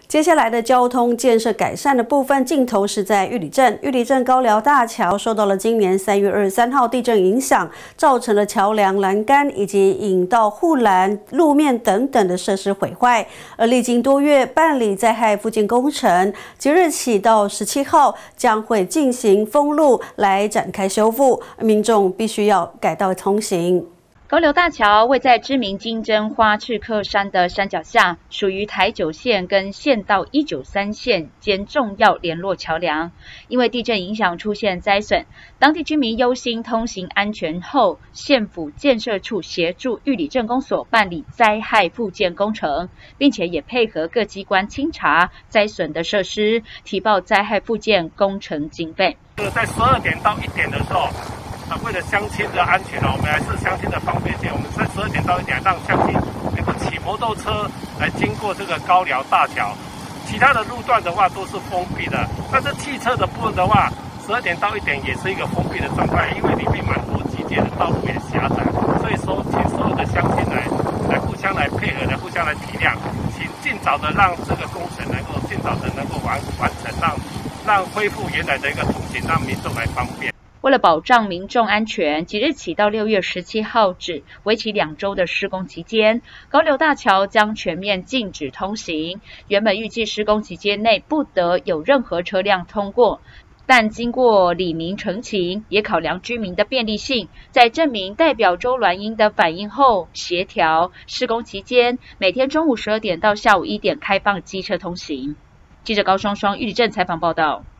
接下来的交通建设改善的部分，镜头是在玉里镇。玉里镇高寮大桥受到了今年3月23号地震影响，造成了桥梁、栏杆以及引道护栏、路面等等的设施毁坏。而历经多月办理灾害复建工程，即日起到17号将会进行封路来展开修复，民众必须要改道通行。 高寮大桥位在知名金针花赤克山的山脚下，属于台9线跟县道193线间重要联络桥梁。因为地震影响出现灾损，当地居民忧心通行安全后，县府建设处协助玉里镇公所办理灾害复建工程，并且也配合各机关清查灾损的设施，提报灾害复建工程经费。 在12点到1点的时候。 为了乡亲的安全我们还是乡亲的方便性，我们在12点到1点让乡亲能够骑摩托车来经过这个高寮大桥，其他的路段的话都是封闭的。但是汽车的部分的话，12点到1点也是一个封闭的状态，因为里面蛮多机械的，道路也狭窄，所以说请所有的乡亲来互相来配合，来互相来体谅，请尽早的让这个工程能够尽早的能够完成，让恢复原来的一个通行，让民众来方便。 为了保障民众安全，即日起到6月17号止，为期2周的施工期间，高寮大桥将全面禁止通行。原本预计施工期间内不得有任何车辆通过，但经过里民陈情，也考量居民的便利性，在证明代表周銮英的反应后，协调施工期间每天中午12点到下午1点开放机车通行。记者高双双玉里镇采访报道。